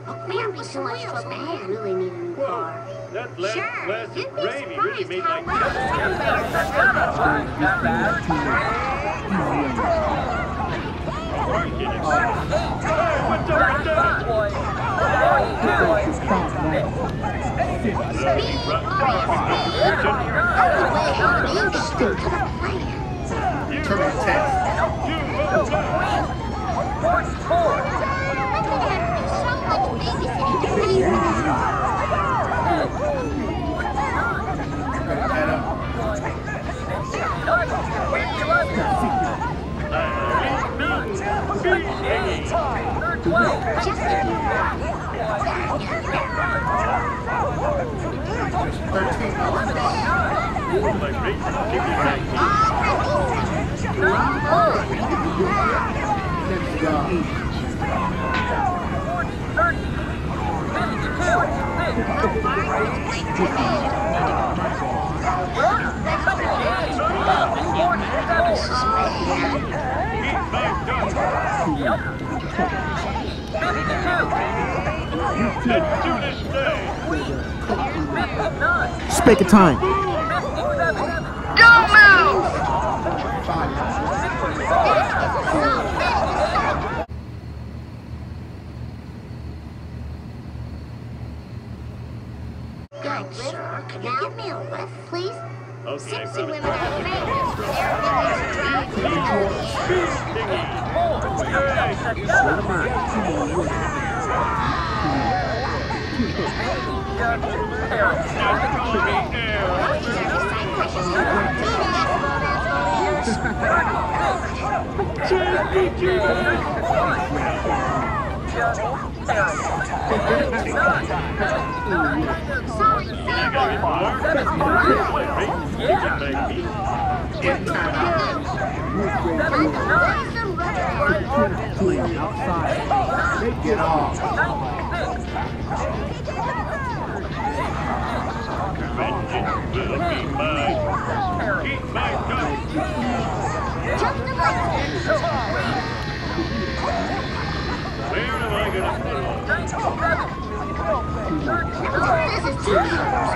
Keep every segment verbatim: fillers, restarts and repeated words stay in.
Man, we so much trouble. I really need a new car. That last Sure. glass You'd of be gravy really surprised made how my much- Work it. Hey, what's up with that? Turbo test. You will die. Let's do this thing. Speak of time. Don't move! Good, sir. Can you give me a lift, please? Okay, Sexy brother. women are famous for their ability to drive Get off. Vengeance will be mine. Keep my gun. Where am I gonna put it? This is too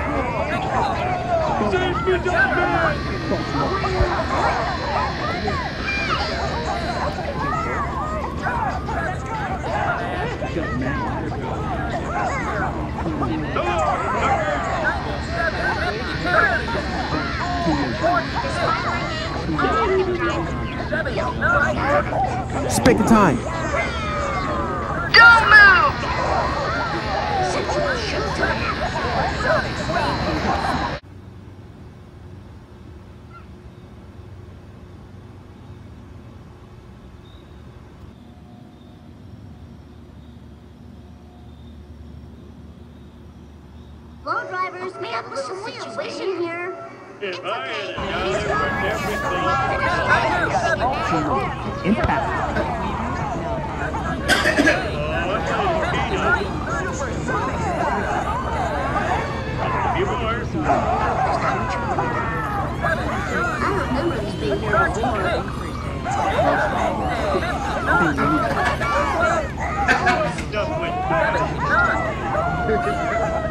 Save me, Dogman! Speak of time. Don't move! Slow drivers, we have a little situation here. If I had a dollar for everything, Impact. a few more. I remember this being here before. Stuff with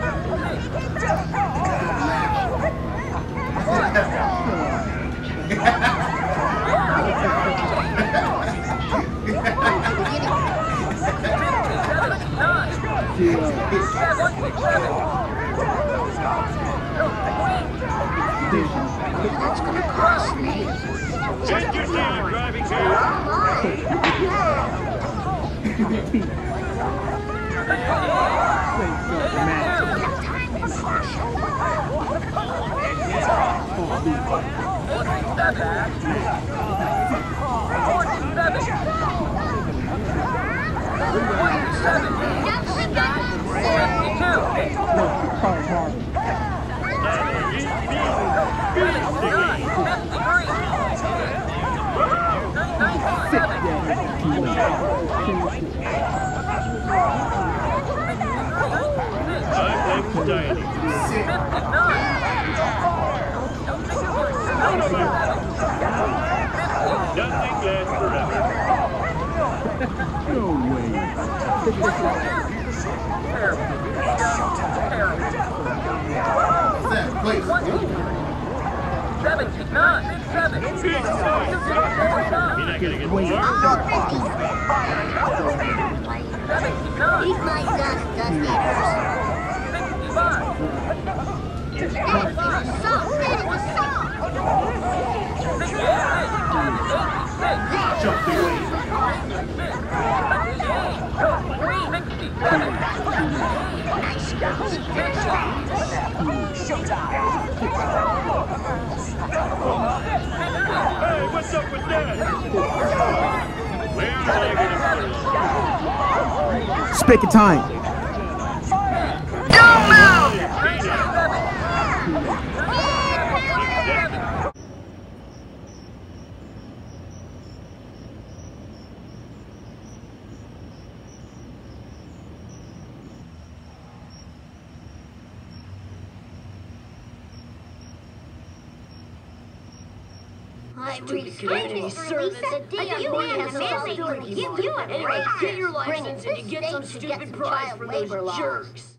That's gonna cost me. Change your dealer driving No way. Set, please. Seven, nine, seven. You're not gonna get far. Seven, nine. He's my dust, dust eaters. Sixty-five. Stop! It was stop! Jump the way. Hey, what's up with that? Where's Leggett? Spigot time. I've reached community service. A D M V has something to give you a Anyway, get your license and you get some stupid prize for those jerks.